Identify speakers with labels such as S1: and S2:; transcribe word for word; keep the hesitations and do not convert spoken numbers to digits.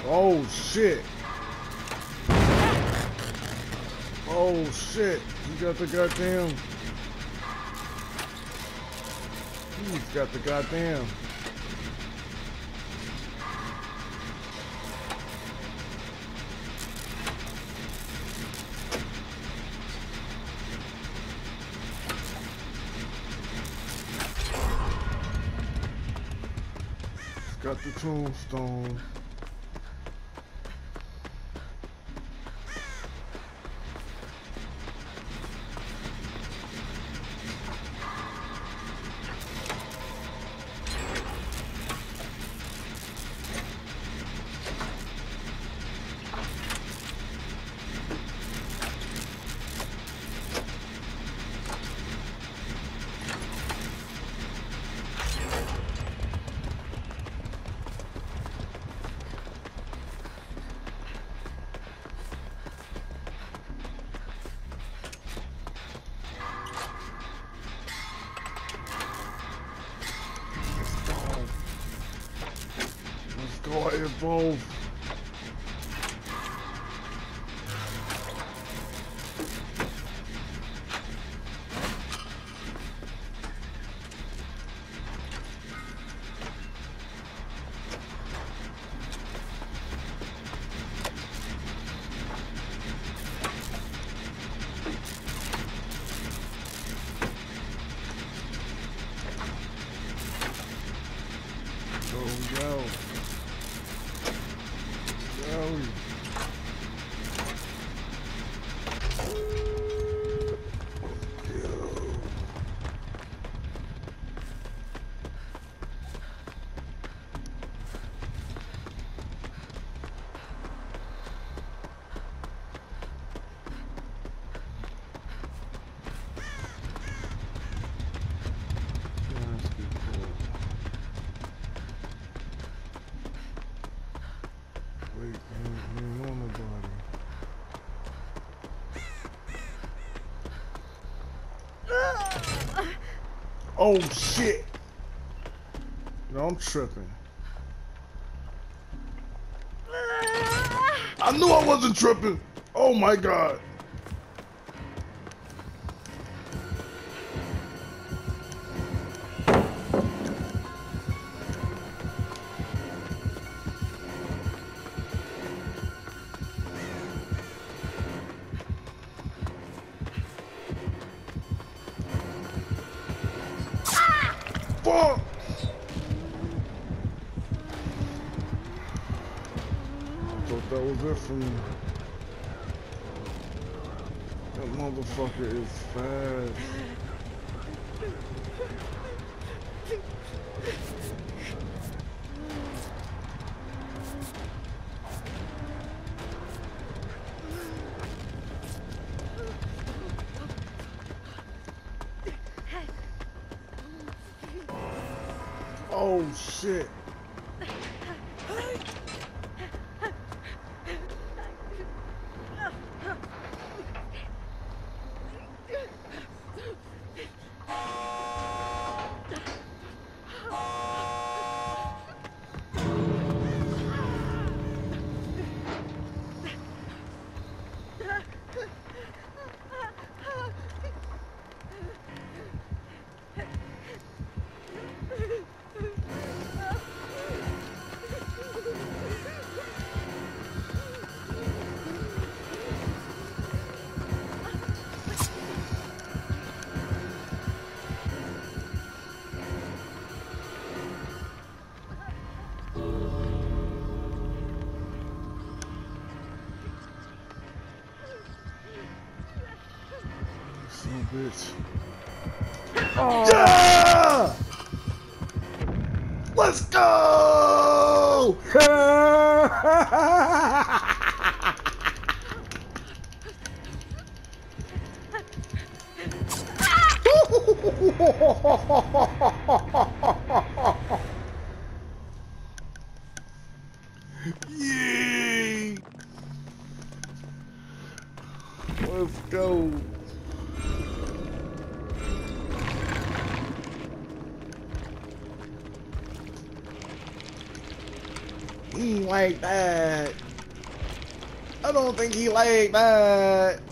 S1: Oh shit. Oh shit. You got the goddamn. He's got the goddamn. He's got the tombstone. Go ahead, both. Go, go. Wait, I ain't on nobody. Oh shit! No, I'm tripping. I knew I wasn't tripping. Oh my god. Fuck! I thought that was it for me. That motherfucker is fast. Oh shit. Son of a bitch. Oh. Yeah! Let's go! Yay! Let's go. He ain't like that. I don't think he like that.